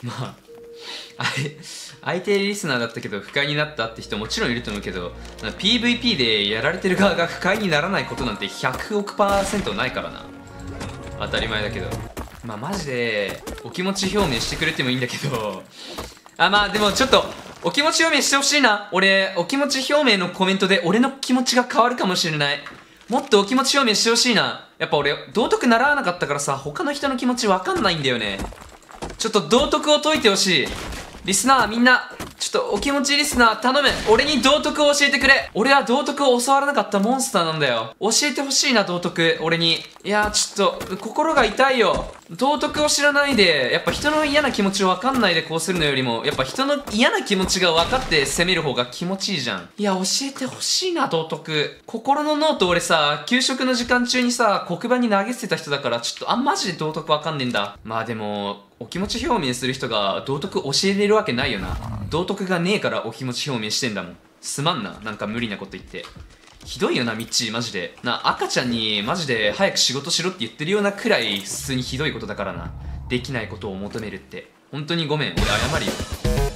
まあ、相手リスナーだったけど不快になったって人もちろんいると思うけど、PVP でやられてる側が不快にならないことなんて100億%ないからな。当たり前だけど。まあマジでお気持ち表明してくれてもいいんだけど、まあでもちょっとお気持ち表明してほしいな。俺お気持ち表明のコメントで俺の気持ちが変わるかもしれない。もっとお気持ち表明してほしいな。やっぱ俺道徳習わなかったからさ、他の人の気持ちわかんないんだよね。ちょっと道徳を解いてほしい。リスナーみんな、ちょっとお気持ちリスナー頼む。俺に道徳を教えてくれ。俺は道徳を教わらなかったモンスターなんだよ。教えてほしいな、道徳。俺に。いやー、ちょっと、心が痛いよ。道徳を知らないで、やっぱ人の嫌な気持ちを分かんないでこうするのよりも、やっぱ人の嫌な気持ちが分かって攻める方が気持ちいいじゃん。いや、教えてほしいな、道徳。心のノート俺さ、給食の時間中にさ、黒板に投げ捨てた人だから、ちょっとマジで道徳分かんねえんだ。まあでも、お気持ち表明する人が道徳教えれるわけないよな。道徳がねえからお気持ち表明してんだもん。すまんな、なんか無理なこと言って。ひどいよな、ミッチー、マジで。赤ちゃんにマジで早く仕事しろって言ってるようなくらい普通にひどいことだからな。できないことを求めるって。本当にごめん、俺謝るよ。